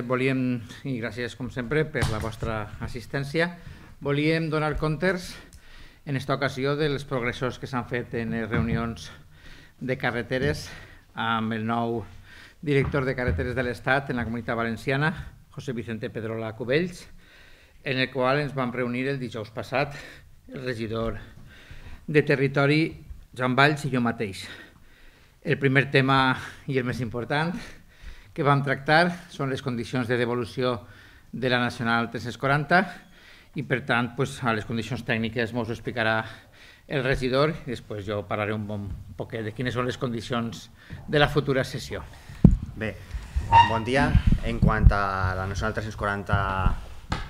volíem, i gràcies com sempre per la vostra assistència, volíem donar comptes en esta ocasió dels progressos que s'han fet en les reunions de carreteres amb el nou director de carreteres de l'Estat en la Comunitat Valenciana, José Vicente Pedrola Cubells, en el qual ens vam reunir el dijous passat el regidor de Territori, Joan Valls, i jo mateix. El primer tema i el més important que vam tractar són les condicions de devolució de la Nacional 340 i, per tant, a les condicions tècniques ens ho explicarà el regidor i després jo parlaré un poquet de quines són les condicions de la futura sessió. Bé, bon dia. En quant a la Nacional 340A,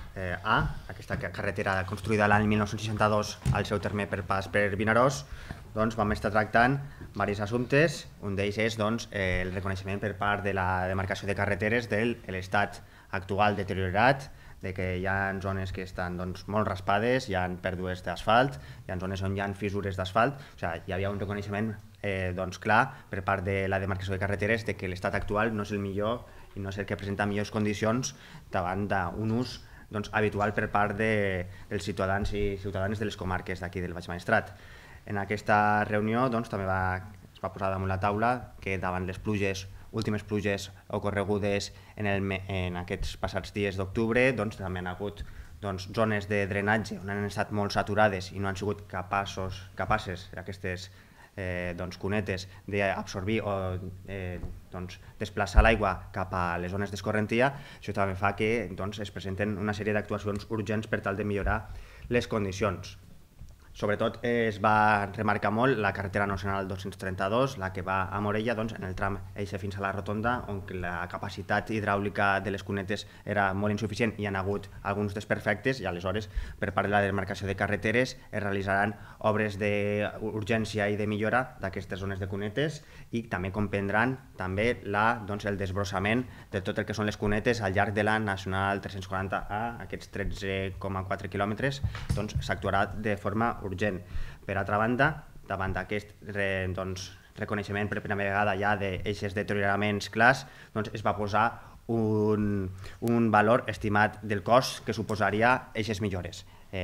aquesta carretera construïda l'any 1962 al seu terme per pas per Vinaròs, doncs vam estar tractant diversos assumptes. Un d'ells és el reconeixement per part de la demarcació de carreteres de l'estat actual deteriorat, de que hi ha zones que estan molt raspades, hi ha pèrdues d'asfalt, hi ha zones on hi ha fissures d'asfalt. O sigui, hi havia un reconeixement clar per part de la demarcació de carreteres de que l'estat actual no és el millor i no és el que presenta millors condicions davant d'un ús habitual per part dels ciutadans i ciutadanes de les comarques d'aquí del Baix Maestrat. En aquesta reunió també es va posar damunt la taula que davant les últimes pluges ocorregudes en aquests passats dies d'octubre també han hagut zones de drenatge on han estat molt saturades i no han sigut capaces aquestes cunetes d'absorbir o desplaçar l'aigua cap a les zones d'escorrentia. Això també fa que es presenten una sèrie d'actuacions urgents per tal de millorar les condicions. Sobretot es va remarcar molt la carretera nacional 232, la que va a Morella, en el tram eixe fins a la rotonda, on la capacitat hidràulica de les cunetes era molt insuficient i hi ha hagut alguns desperfectes, i aleshores per part de la demarcació de carreteres es realitzaran obres d'urgència i de millora d'aquestes zones de cunetes i també comprendran el desbrossament de tot el que són les cunetes al llarg de la Nacional 340A, aquests 13,4 quilòmetres, s'actuarà de forma urgent. Per altra banda, davant d'aquest reconeixement per primera vegada ja d'eixes deterioraments clars, es va posar un valor estimat del cost que suposaria eixes millores.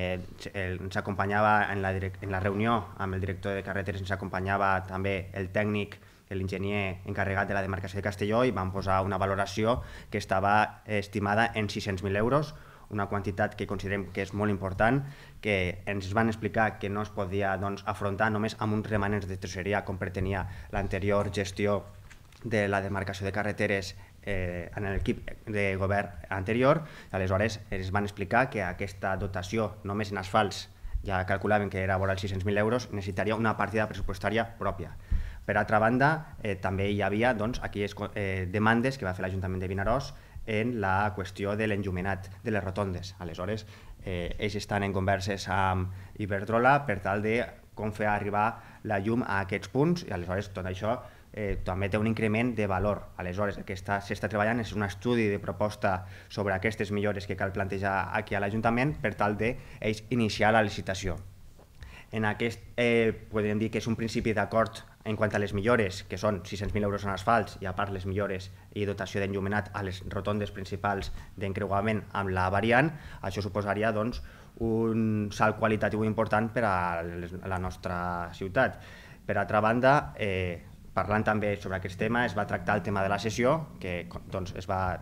Ens acompanyava en la reunió amb el director de carreteres, ens acompanyava també el tècnic, l'enginyer encarregat de la demarcació de Castelló, i van posar una valoració que estava estimada en 600.000 euros, una quantitat que considerem que és molt important, que ens van explicar que no es podia afrontar només amb uns remanents de tresoreria com pretenia l'anterior gestió de la demarcació de carreteres en l'equip de govern anterior. Aleshores ens van explicar que aquesta dotació només en asfalts, ja calculaven que era vora els 600.000 euros, necessitaria una partida pressupostària pròpia. Per altra banda, també hi havia aquelles demandes que va fer l'Ajuntament de Vinaròs en la qüestió de l'enllumenat de les rotondes. Aleshores, ells estan en converses amb Iberdrola per tal de com fer arribar la llum a aquests punts, i aleshores tot això també té un increment de valor. Aleshores, el que s'està treballant és un estudi de proposta sobre aquestes millores que cal plantejar aquí a l'Ajuntament per tal d'ells iniciar la licitació. En aquest podríem dir que és un principi d'acord en quant a les millores, que són 600.000 euros en asfalts i a part les millores i dotació d'enllumenat a les rotondes principals d'encreuament amb la variant. Això suposaria un salt qualitatiu important per a la nostra ciutat. Per altra banda, parlant també sobre aquest tema, es va tractar el tema de la cessió, que es va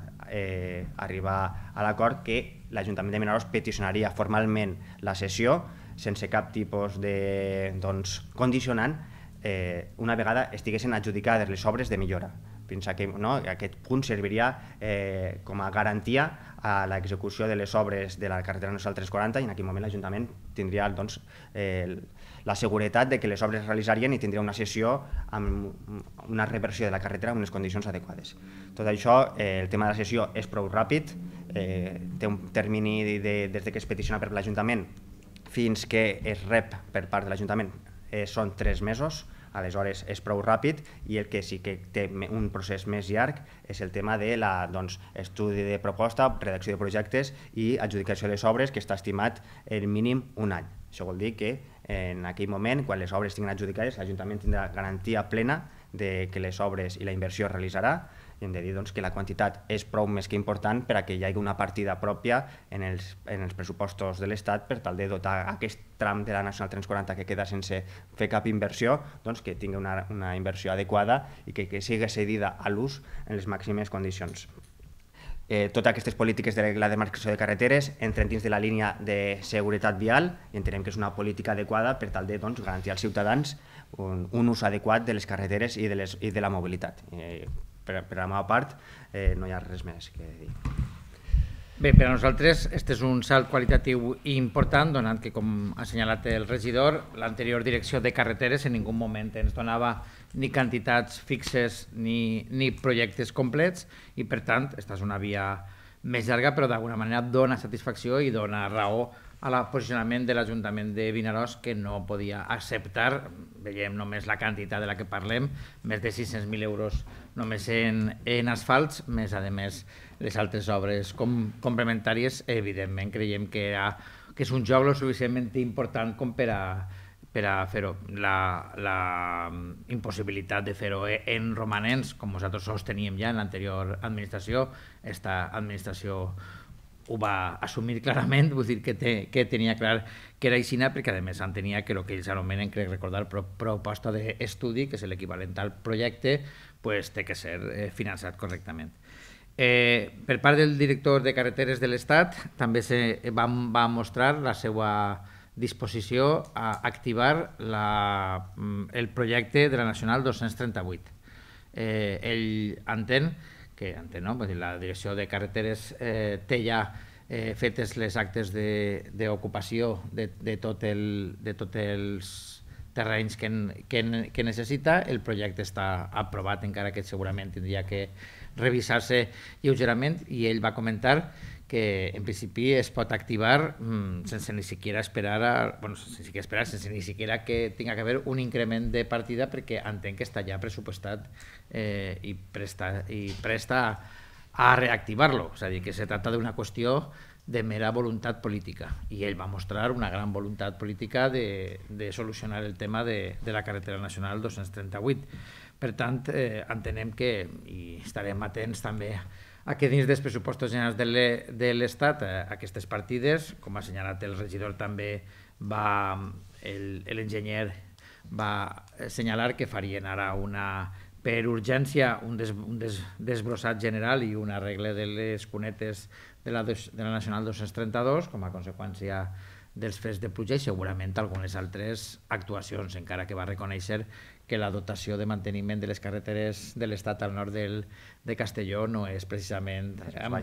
arribar a l'acord que l'Ajuntament de Vinaròs peticionaria formalment la cessió sense cap tipus de condicionant una vegada estiguessin adjudicades les obres de millora. Fins que aquest punt serviria com a garantia a l'execució de les obres de la carretera nacional 340, i en aquell moment l'Ajuntament tindria la seguretat de que les obres es realitzarien i tindria una cessió amb una reversió de la carretera en unes condicions adequades. Tot això, el tema de la cessió és prou ràpid, té un termini des que es peticiona per l'Ajuntament fins que es rep per part de l'Ajuntament són 3 mesos, aleshores és prou ràpid, i el que sí que té un procés més llarg és el tema de l'estudi de proposta, redacció de projectes i adjudicació de les obres, que està estimat el mínim un any. Això vol dir que en aquell moment, quan les obres tinguin adjudicades, l'Ajuntament tindrà garantia plena que les obres i la inversió es realitzarà, i hem de dir que la quantitat és prou més que important per a que hi hagi una partida pròpia en els pressupostos de l'Estat per tal de dotar aquest tram de la Nacional 340 que queda sense fer cap inversió, que tingui una inversió adequada i que sigui cedida a l'ús en les màximes condicions. Totes aquestes polítiques de la demarcació de carreteres entren dins de la línia de seguretat vial i entenem que és una política adequada per tal de garantir als ciutadans un ús adequat de les carreteres i de la mobilitat. Per la meva part, no hi ha res més que dir. Bé, per a nosaltres este és un salt qualitatiu important, donant que, com ha assenyalat el regidor, l'anterior direcció de carreteres en ningú moment ens donava ni quantitats fixes ni projectes complets i, per tant, esta és una via més llarga, però d'alguna manera dona satisfacció i dona raó al posicionament de l'Ajuntament de Vinaròs, que no podia acceptar, veiem només la quantitat de la que parlem, més de 600.000 euros només en asfalts, més a més les altres obres complementàries. Evidentment creiem que és un joc lo suficientment important com per a fer-ho. La impossibilitat de fer-ho en romanents, com nosaltres sosteníem ja en l'anterior administració, esta administració ho va assumir clarament, vull dir que tenia clar que era així, perquè a més entenia que el que ells anomenen, crec recordar, proposta d'estudi, que és l'equivalent al projecte, té que ser finançat correctament. Per part del director de carreteres de l'Estat també va mostrar la seva disposició a activar el projecte de la Nacional 238. Ell entén no? La direcció de carreteres té ja fetes les actes d'ocupació de tots els terrenys que necessita. El projecte està aprovat, encara que segurament tindria que revisar-se lleugerament, i ell va comentar que en principi es pot activar sense ni siquiera esperar, sense ni siquiera que tinga que haver un increment de partida, perquè entenc que està ja pressupostat i presta a reactivar-lo. És a dir, que se tracta d'una qüestió de mera voluntat política, i ell va mostrar una gran voluntat política de solucionar el tema de la carretera nacional 238. Per tant, entenem que, i estarem atents també a que dins dels pressupostos generals de l'Estat aquestes partides, com ha assenyalat el regidor també, l'enginyer va assenyalar que farien ara per urgència un desbrossat general i un arregle de les cunetes de la Nacional 232 com a conseqüència dels fets de pluja, i segurament algunes altres actuacions, encara que va reconèixer que la dotació de manteniment de les carreteres de l'Estat al nord de Castelló no és precisament...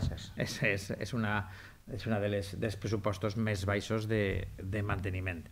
És una dels pressupostos més baixos de manteniment.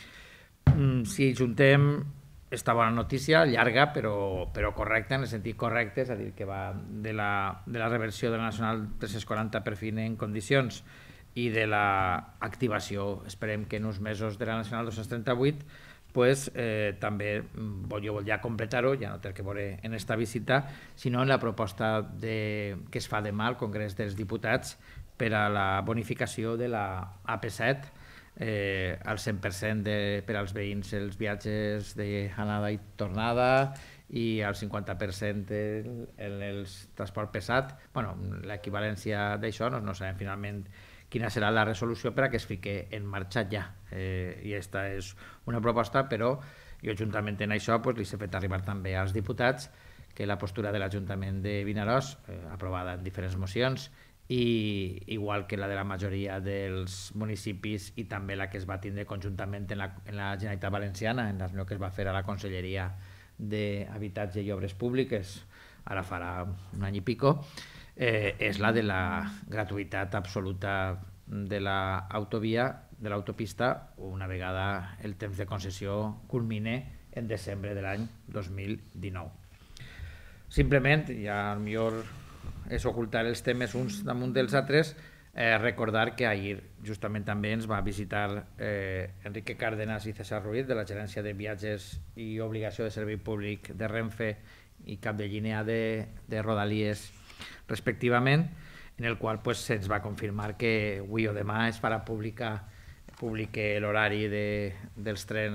Si juntem esta bona notícia, llarga però correcta, en el sentit correcte, és a dir, que va de la reversió de la Nacional 340 per fin en condicions i de l'activació, esperem que en uns mesos, de la Nacional 238, també jo volia completar-ho, ja no té que veure en esta visita, sinó en la proposta que es fa demà al Congrés dels Diputats per a la bonificació de la AP7 al 100% per als veïns els viatges d'anada i tornada, i al 50% en el transport pesat. L'equivalència d'això no sabem finalment quina serà la resolució per a que es fiqui en marxa ja. I aquesta és una proposta, però jo juntament en això li he fet arribar també als diputats que la postura de l'Ajuntament de Vinaròs, aprovada en diferents mocions, i igual que la de la majoria dels municipis i també la que es va tindre conjuntament en la Generalitat Valenciana, en la reunió que es va fer a la Conselleria d'Habitatge i Obres Públiques, ara farà un any i pico, és la de la gratuïtat absoluta de l'autovia, de l'autopista, una vegada el temps de concessió culmine en desembre de l'any 2019. Simplement, ja millor és ocultar els temes uns damunt dels altres, recordar que ahir justament també ens va visitar Enrique Cárdenas i César Ruiz de la Gerència de Viatges i Obligació de Servei Públic de Renfe i cap de línia de Rodalies respectivament, en el qual se'ns va confirmar que avui o demà es farà públic l'horari dels trens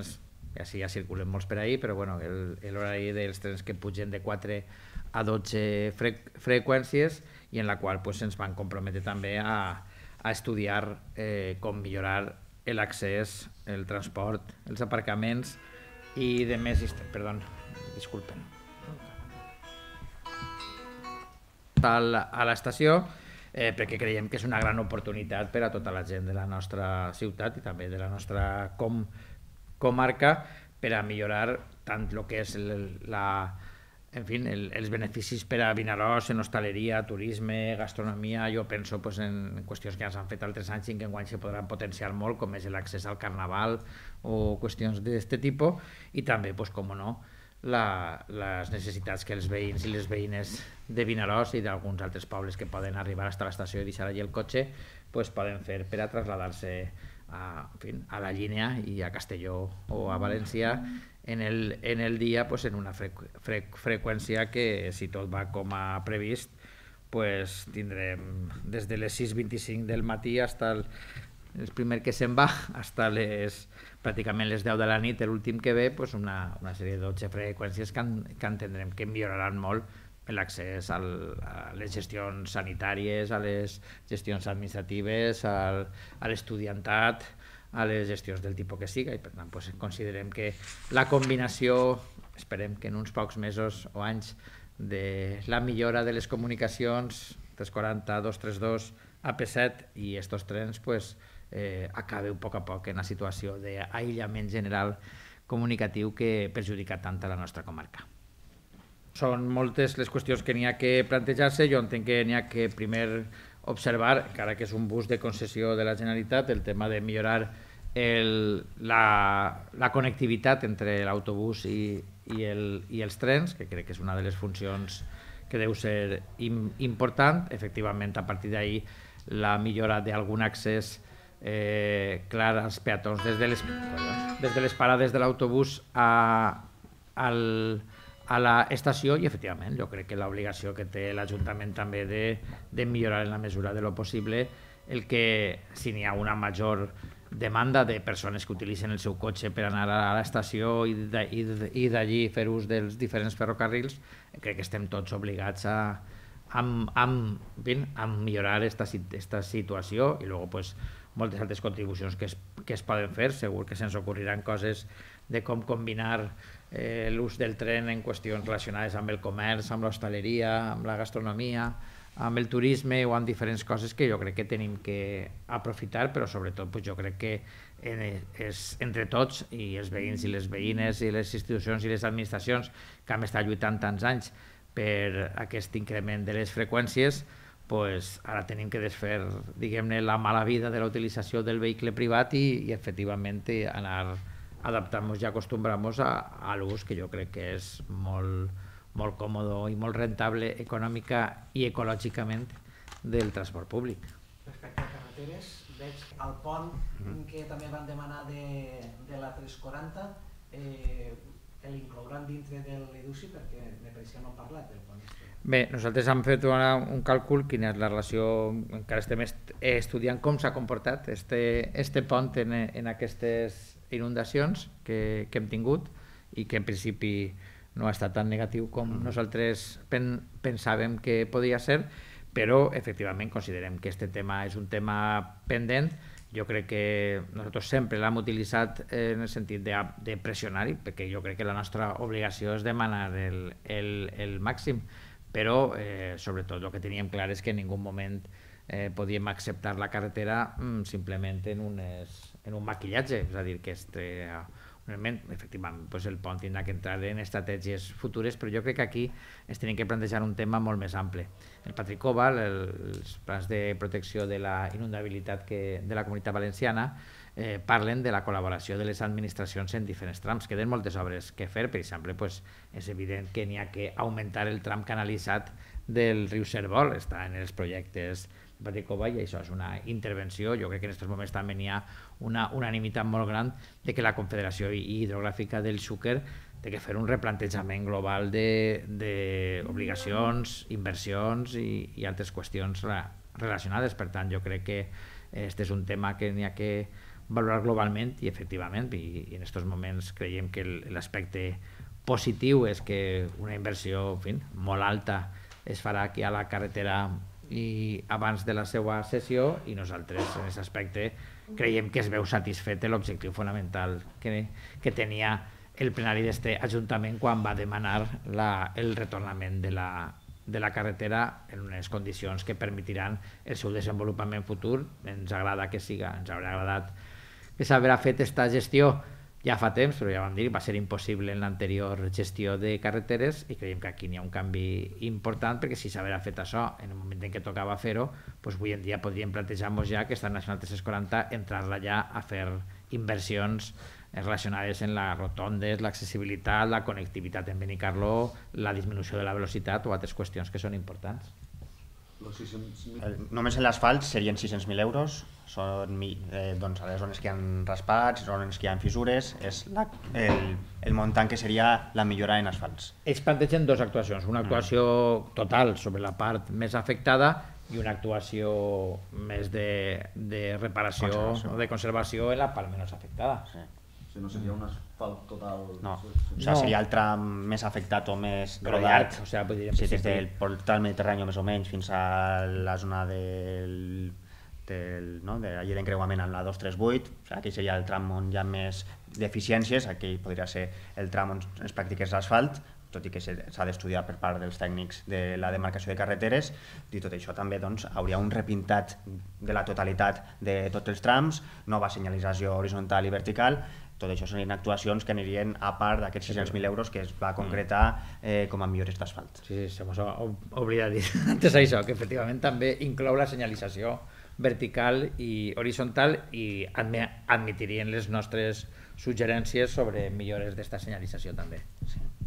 així ja circulen molts per ahí, però bueno, l'horari dels trens que pugen de 4 a 12 freqüències i en la qual pues, ens van comprometre també a estudiar com millorar l'accés, el transport, els aparcaments i de més... Perdó, disculpen. A l'estació, perquè creiem que és una gran oportunitat per a tota la gent de la nostra ciutat i també de la nostra comarca per a millorar tant el que és els beneficis per a Vinaròs en hostaleria, turisme, gastronomia. Jo penso en qüestions que ja s'han fet altres anys i que enguany se podran potenciar molt, com és l'accés al carnaval o qüestions d'aquest tipus, i també, com no, les necessitats que els veïns i les veïnes de Vinaròs i d'alguns altres pobles que poden arribar fins a l'estació i deixar allí el cotxe poden fer per a traslladar-se a la línia i a Castelló o a València en el dia en una freqüència que, si tot va com a previst, tindrem des de les 6:25 del matí fins el primer que se'n va, fins pràcticament les 10 de la nit, l'últim que ve, una sèrie de 12 freqüències que entendrem que milloraran molt l'accés a les gestions sanitàries, a les gestions administratives, a l'estudiantat, a les gestions del tipus que siga, i per tant considerem que la combinació, esperem que en uns pocs mesos o anys, de la millora de les comunicacions 340, 232, AP7 i estos trens acabe un poc a poc en la situació d'aïllament general comunicatiu que perjudica tant a la nostra comarca. Són moltes les qüestions que n'hi ha que plantejar-se. Jo entenc que n'hi ha que primer observar, encara que és un bus de concessió de la Generalitat, el tema de millorar la connectivitat entre l'autobús i els trens, que crec que és una de les funcions que deu ser important. Efectivament, a partir d'ahir, la millora d'algun accés clar als peatons des de les parades de l'autobús a l'estació, i efectivament jo crec que l'obligació que té l'Ajuntament també de millorar en la mesura de lo possible el que, si n'hi ha una major demanda de persones que utilitzen el seu cotxe per anar a l'estació i d'allí fer ús dels diferents ferrocarrils, crec que estem tots obligats a millorar aquesta situació, i després moltes altres contribucions que es poden fer. Segur que se'ns ocorriran coses de com combinar l'ús del tren en qüestions relacionades amb el comerç, amb l'hostaleria, amb la gastronomia, amb el turisme o amb diferents coses que jo crec que tenim que aprofitar, però sobretot jo crec que és entre tots, i els veïns i les veïnes i les institucions i les administracions que hem estat lluitant tants anys per aquest increment de les freqüències, ara tenim que desfer, diguem-ne, la mala vida de la utilització del vehicle privat i efectivament anar adaptant-nos i acostumbrant-nos a l'ús, que jo crec que és molt còmode i molt rentable econòmica i ecològicament del transport públic. Respecte a carreteres, veig el pont que també van demanar de la 340, l'inclouran dintre de l'EDUSI, perquè me pareix que no han parlat del pont. Bé, nosaltres hem fet un càlcul, quina és la relació, encara estem estudiant com s'ha comportat este pont en aquestes inundacions que hem tingut, i que en principi no ha estat tan negatiu com nosaltres pensàvem que podia ser, però efectivament considerem que aquest tema és un tema pendent. Jo crec que nosaltres sempre l'hem utilitzat en el sentit de pressionar-hi, perquè jo crec que la nostra obligació és demanar el màxim, però sobretot el que teníem clar és que en ningú moment podíem acceptar la carretera simplement en un maquillatge, és a dir, que efectivament el pont tindrà que entrar en estratègies futures, però jo crec que aquí es tenim que plantejar un tema molt més ample. El Patrick Oval, els plans de protecció de la inundabilitat de la Comunitat Valenciana, parlen de la col·laboració de les administracions en diferents trams. Queden moltes obres que fer, per exemple, és evident que n'hi ha que augmentar el tram canalitzat del riu Cérvol, està en els projectes de Patrick Oval, i això és una intervenció. Jo crec que en aquests moments també n'hi ha una unanimitat molt gran de que la Confederació Hidrogràfica del Xúquer té que fer un replantejament global d'obligacions, inversions i altres qüestions relacionades. Per tant, jo crec que aquest és un tema que n'hi ha que valorar globalment i efectivament, i en aquests moments creiem que l'aspecte positiu és que una inversió molt alta es farà aquí a la carretera i abans de la seva sessió, i nosaltres en aquest aspecte creiem que es veu satisfet l'objectiu fonamental que tenia el plenari d'este Ajuntament quan va demanar el retornament de la carretera en unes condicions que permetiran el seu desenvolupament futur. Ens agrada que siga, ens hauria agradat que s'haurà fet aquesta gestió ja fa temps, però ja vam dir que va ser impossible en l'anterior gestió de carreteres, i creiem que aquí n'hi ha un canvi important, perquè si s'haurà fet això en el moment en què tocava fer-ho, avui en dia podríem plantejar-nos ja que esta Nacional 340 entrar-la ja a fer inversions relacionades amb les rotondes, l'accessibilitat, la connectivitat en Benicarló, la disminució de la velocitat o altres qüestions que són importants. Només en l'asfalt serien 600.000 euros, són a les zones que hi ha raspats, zones que hi ha fissures, és el muntant que seria la millora en asfalts. Ells plantegen dues actuacions, una actuació total sobre la part més afectada i una actuació més de reparació o de conservació en la part menys afectada. No seria un asfalt total... No, seria el tram més afectat o més rodat, des del portal Mediterrani més o menys fins a la zona de allí d'encreuament amb la 238, aquí seria el tram on hi ha més deficiències, aquí podria ser el tram on es practiqués l'asfalt, tot i que s'ha d'estudiar per part dels tècnics de la demarcació de carreteres. Dit tot això, també hauria un repintat de la totalitat de tots els trams, nova senyalització horitzontal i vertical. Tot això serien actuacions que anirien a part d'aquests 600.000 euros que es va concretar com a millores d'asfalt. Sí, se m'ha oblidat dir antes això, que efectivament també inclou la senyalització vertical i horitzontal, i admetirien les nostres suggerències sobre millores d'esta senyalització també. Sí.